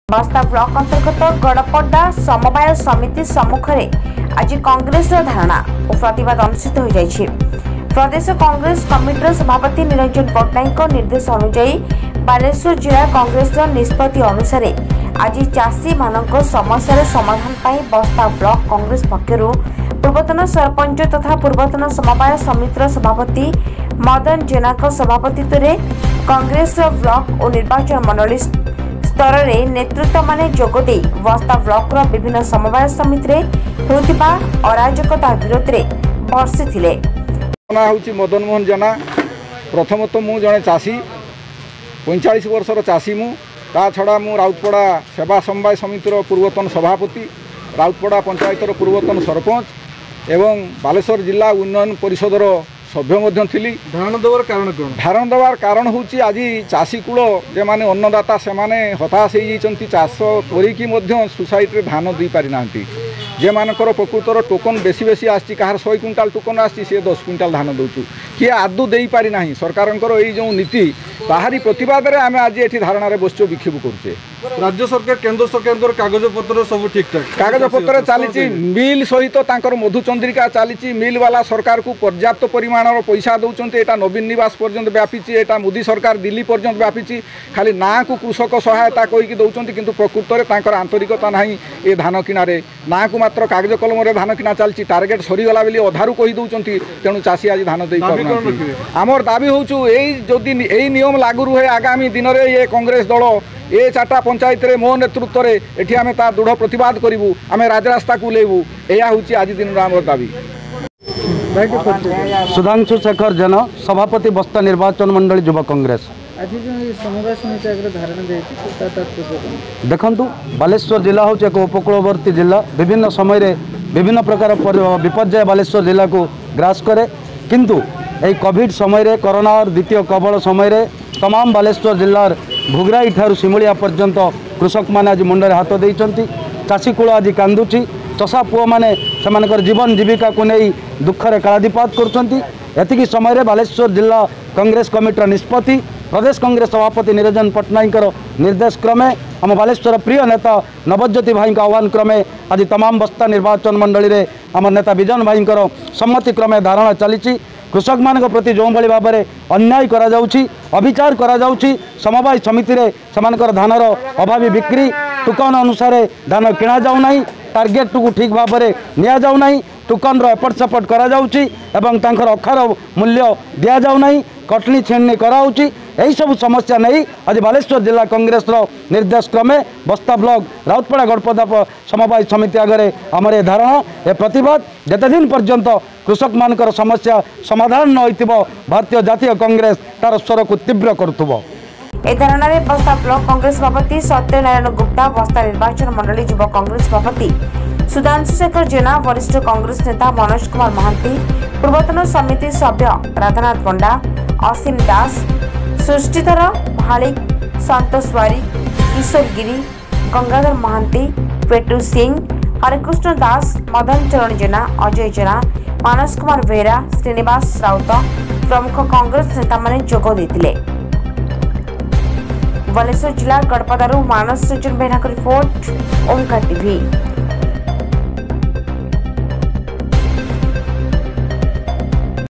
बस्ता ब्लॉक अंतर्गत गडपद समवाय समिति सम्मुख में आज कांग्रेस धारणा और प्रतिवाद अनुष्ठित हो जाइए। प्रदेश कांग्रेस कमिटर सभापति निरंजन पट्टनायक निर्देश अनुसार बालेश्वर जिला कांग्रेस निष्पत्ति अनुसार आज चाषी मानक समस्या समाधान पर बस्ता ब्लॉक कांग्रेस पक्षर पूर्वतन सरपंच तथा पूर्वतन समवाय समितिर सभापति मदन जेना सभापतित्व में कांग्रेस ब्लॉक और निर्वाचन मंडली स्तर रे नेतृत्व माने जोगदे बस्ता ब्लॉक विभिन्न समवाय समिति होतिबा अराजकता विरोध रे बर्षि थिले। मदन मोहन जेना प्रथमत मु जने चाषी 45 वर्षर चाषी मु ता छड़ा मु राउतपड़ा सेवा समवाय समितिर पूर्वतन सभापति राउतपड़ा पंचायतर पूर्वतन सरपंच एवं बालेश्वर जिला उन्नयन परिषदर सभ्य मध्य थिली। धारण देवार कारण कोन? धारण देवार कारण होची आज चाषी कूल जे माने अन्नदाता से माने हताश हो जाइछंती चाष करिकी मध्य सोसाइटी रे धान दे पारि नांती। जे मानकर प्रकृतर टोकन बेसी बेसी आछि काहर 100 क्विंटाल टोकन आछि से 10 क्विंटाल धान दउछु किए आदु देई पारि नाही। सरकारंकर एई जो नीति ताहारी प्रतिवाद रे आमे आज एठी धारणा रे बसचो विक्षोभ करछे। राज्य सरकार केंद्र सरकार कागज पत्र सब ठीक ठाक कागज पत्र चली मिल सहित तांकर मधुचंद्रिका चली मिल वाला सरकार को पर्याप्त परिमाण पैसा दौरान एटा नवीन निवास पर्यंत व्यापी एटा मोदी सरकार दिल्ली पर्यंत व्यापी खाली ना को कृषक सहायता कहीकि दौरान किंतु प्रकृत में आंतरिकता ना ये धान किणारे ना को मात्र कागज कलम धान किना चलती टार्गेट सरीगला बोली अधारू कही दौरान तेणु चाषी आज धान दे आमर दाबी हूँ जदि यही नियम लागू रुहे आगामी दिन में ये कांग्रेस दल ये 4टा पंचायत रे मो नेतृत्व रे एठी आमे ता दृढ़ प्रतिवाद करिवु आमे राजरास्ता को लेबु एया होची आज दिन रामर दाबी। सुधांशु शेखर जन सभापति बस्ता निर्वाचन मंडली युवा कांग्रेस आज जो समवाय समिति आगे धारणा देती देखंतु बालेश्वर जिला हूँ एक उपकूलवर्ती जिला विभिन्न समय रे विभिन्न प्रकार विपर्यय बालेश्वर जिला को ग्रास करे किंतु यही कोविड समय रे कोरोना और द्वितीय कबल समय रे तमाम बालेश्वर जिलार भुगराई ठारू सिमुलिया पर्यंत कृषक माने आज मुंडे हाथ देइचंती। चाषी कूल आज कांदुची चषा पुओ माने सेमानकर जीवन जीविका को नहीं दुखरे कालादीपात करुछंती। एतिकी समय रे बालेश्वर जिला कांग्रेस कमिटर निष्पत्ति प्रदेश कांग्रेस सभापति निरंजन पट्टनायक निर्देश क्रमे आम बालेश्वर प्रिय नेता नवज्योति भाई आह्वान क्रमे आज तमाम बस्ता निर्वाचन मंडली रे आम नेता विजन भाई सम्मति क्रमे धारणा चली। कृषक मान प्रति जो भाई भाव में अन्याय करा जाउछि अविचार करा जाउछि समवाय समिति रे समानकर धानर अभावी बिक्री टोकन अनुसार धान किणा जाउ नाही टार्गेट को ठीक भाव में निया जाउ नाही टोकन एपट सेपट करा जाउछि एवं तांकर अखार मूल्य दिया जाउ नाही कटनी छेड़नी कराउछि यही सब समस्या नहीं आज बालेश्वर जिला कांग्रेस निर्देश क्रमे बस्ता ब्लॉक राउतपड़ा गडपद समवाय समिति आगे आमर ये धारणा ए प्रतिवाद जिते दिन पर्यंत कृषक मानकर समस्या समाधान न होइतिबो भारतीय जातीय कांग्रेस तार स्वर को तीव्र करुथबो। ए धारणा रे बस्ता ब्लॉक कांग्रेस सभापति सत्यनारायण गुप्ता बस्ता निर्वाचन मंडली युवा कांग्रेस सभापति सुधांशु शेखर जेना वरिष्ठ कांग्रेस नेता मनोज कुमार महांती पूर्वतन समिति सभ्य राधानाथ पंडा असीम दास सृष्टिधर भालिक संतोष वारी किशोर गिरी गंगाधर महांती पेटू सिंह हरिकृष्ण दास मदन चरण जेना अजय जेना मानस कुमार बेहरा श्रीनिवास राउत प्रमुख कांग्रेस नेता माने जोग देथिले। बालेश्वर जिला गडपदारू मानस सृजन बेहरा रिपोर्ट ओमकार टीवी।